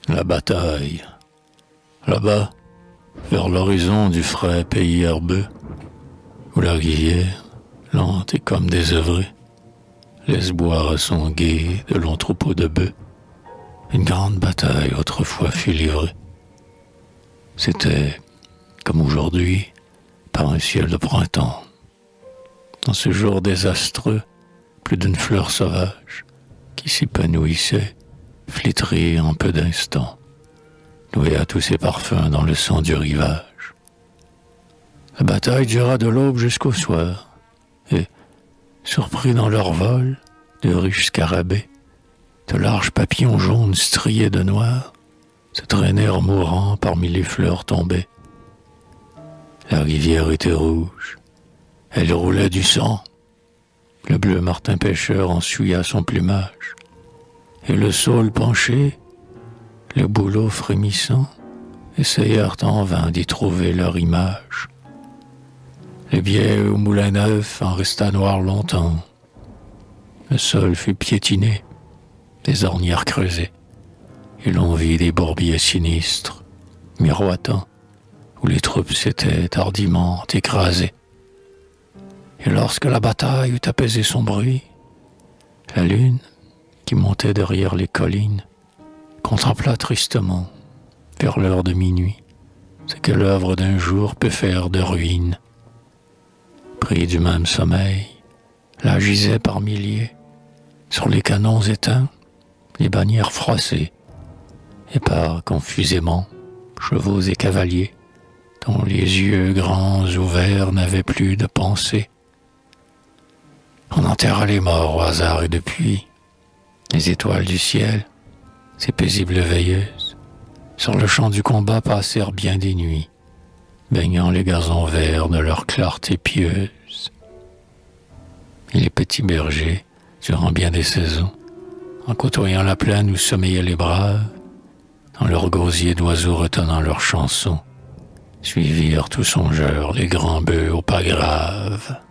La bataille. Là-bas, vers l'horizon du frais pays herbeux, où la rivière, lente et comme désœuvrée, laisse boire à son gué de longs troupeaux de bœufs, une grande bataille autrefois fut livrée. C'était, comme aujourd'hui, par un ciel de printemps. Dans ce jour désastreux, plus d'une fleur sauvage qui s'épanouissait, flétrie en peu d'instants, noya tous ses parfums dans le sang du rivage. La bataille dura de l'aube jusqu'au soir, et, surpris dans leur vol, de riches scarabées, de larges papillons jaunes striés de noir, se traînèrent mourants parmi les fleurs tombées. La rivière était rouge, elle roulait du sang. Le bleu martin pêcheur en souilla son plumage, et le saule penché, le bouleau frémissant, essayèrent en vain d'y trouver leur image. Le biais au moulin neuf en resta noir longtemps. Le sol fut piétiné, des ornières creusées, et l'on vit des bourbiers sinistres, miroitant, où les troupes s'étaient hardiment écrasées. Et lorsque la bataille eut apaisé son bruit, la lune, qui montait derrière les collines, contempla tristement, vers l'heure de minuit, ce que l'œuvre d'un jour peut faire de ruines. Pris du même sommeil, là gisaient par milliers, sur les canons éteints, les bannières froissées, et par confusément, chevaux et cavaliers, dont les yeux grands ouverts n'avaient plus de pensée. On enterra les morts au hasard et depuis, les étoiles du ciel, ces paisibles veilleuses, sur le champ du combat passèrent bien des nuits, baignant les gazons verts de leur clarté pieuse. Et les petits bergers, durant bien des saisons, en côtoyant la plaine où sommeillaient les braves, dans leur gosier d'oiseaux retonnant leurs chansons, suivirent tout songeurs les grands bœufs au pas grave.